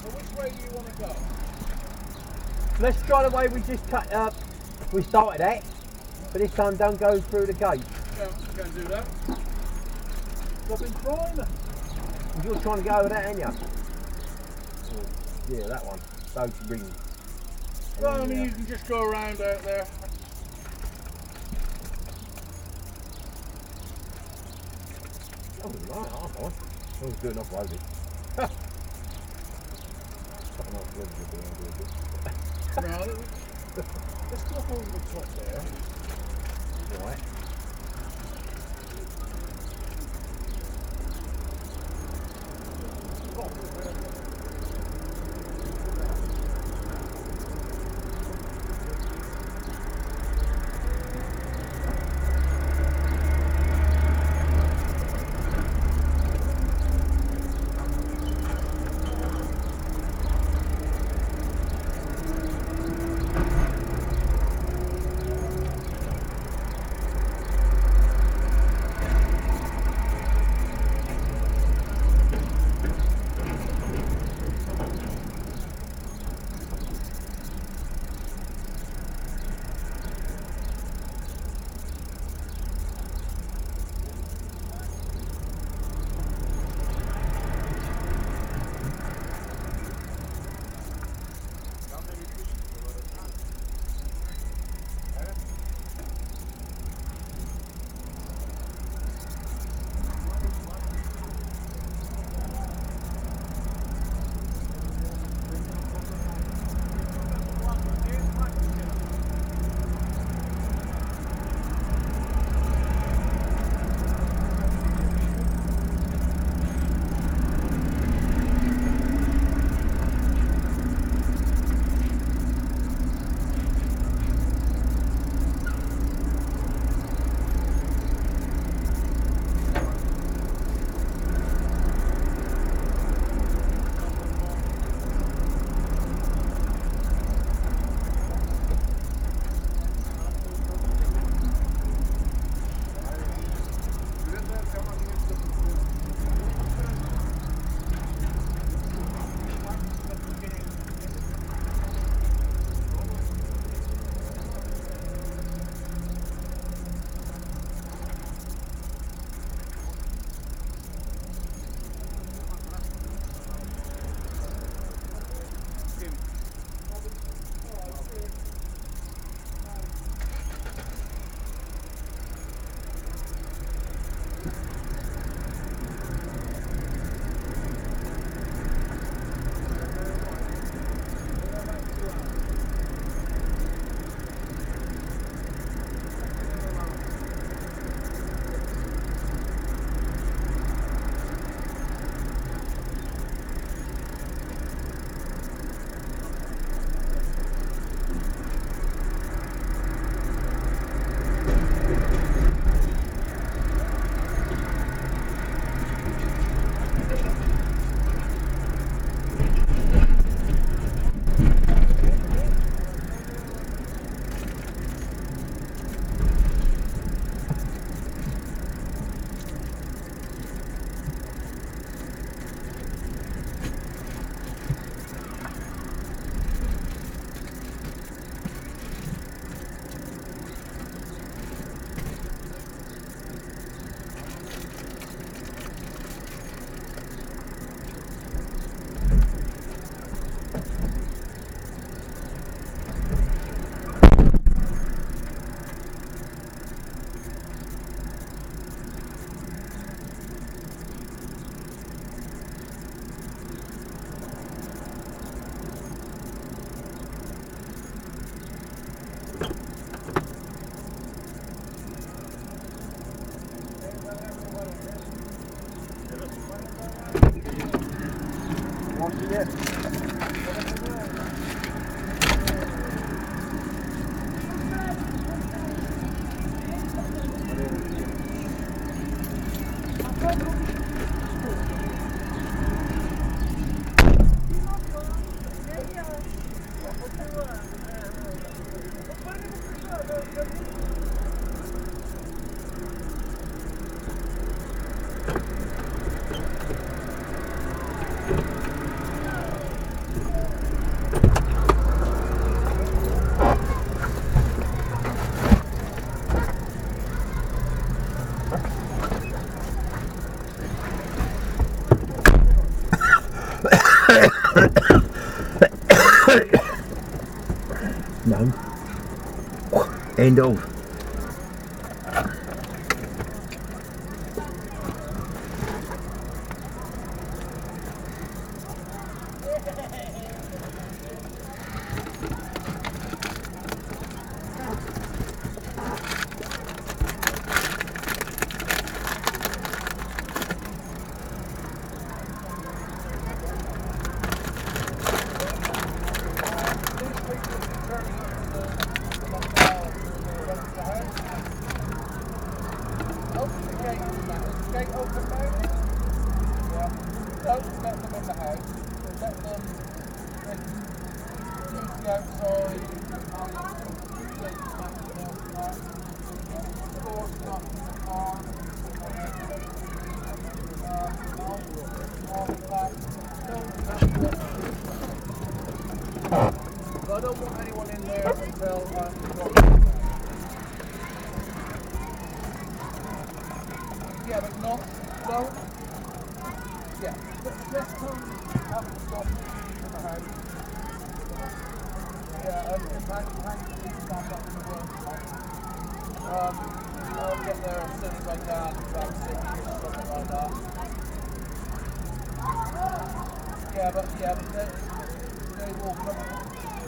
which way do you want to go? Let's try the way we just cut up. We started at, but this time don't go through the gate. Yeah, we can do that. I've been trying that. You're trying to go over that, aren't you? Oh, yeah, that one. Those rings. Well, I mean, you can just go around out there. Oh, right, I'm fine. I was doing off-roading. Now, let's go up over the top there. Right. Watching it. End of. I don't want anyone in there until yeah, but not don't. Yeah, just come have a stop in the house. Yeah, hang the stuff up in the workshop. I'll get there as soon as I can, about 6 or something like that. Yeah, but they will come.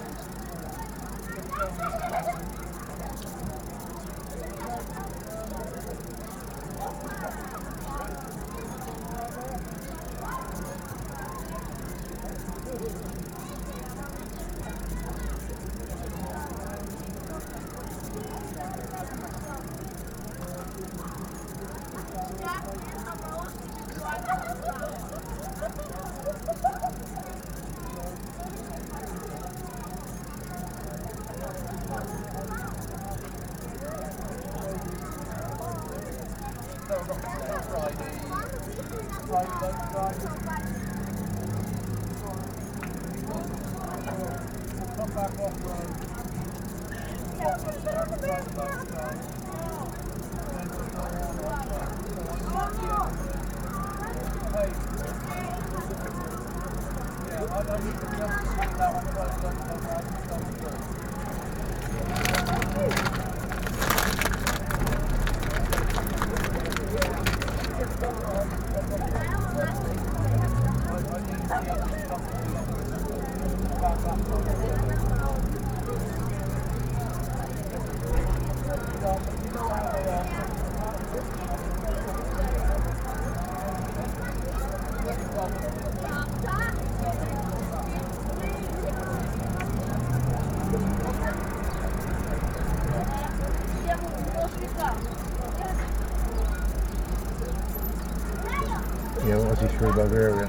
Yeah, what was he through Bulgaria?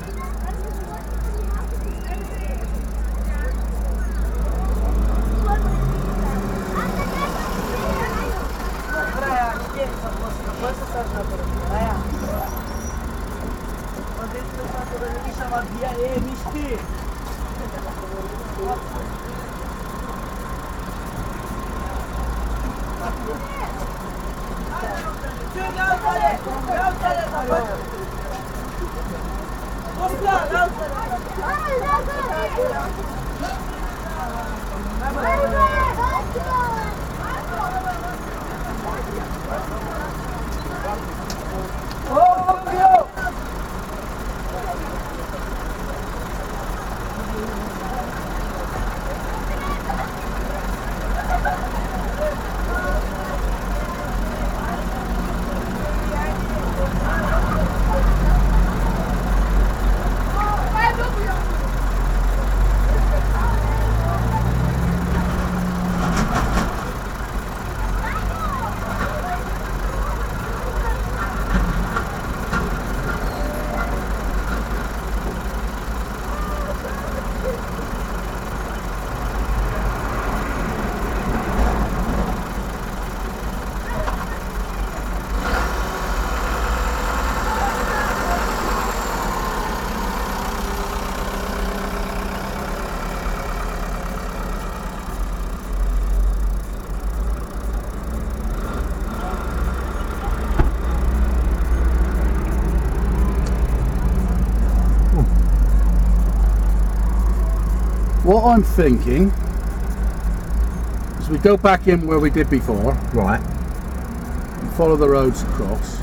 What I'm thinking is we go back in where we did before, Right. follow the roads across.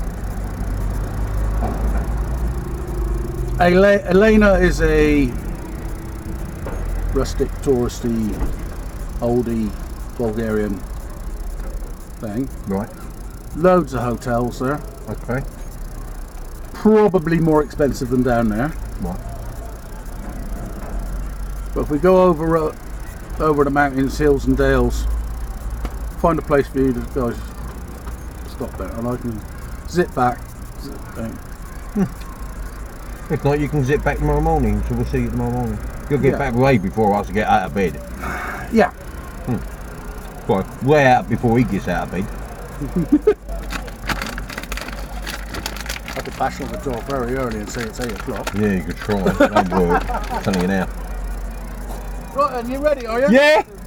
Elena is a rustic, touristy, oldie, Bulgarian thing. Right. Loads of hotels there. Okay. Probably more expensive than down there. Right. But if we go over the mountains, hills and dales, find a place for you to guys stop there, and I can zip back. Zip down. If not, you can zip back tomorrow morning, so we'll see you tomorrow morning. You'll get back way before us to get out of bed. Yeah. Well, way out before he gets out of bed. I could bash on the door very early and say it's 8 o'clock. Yeah, you could try. It won't work. I'm telling you now. Right, and you ready, are you? Yeah!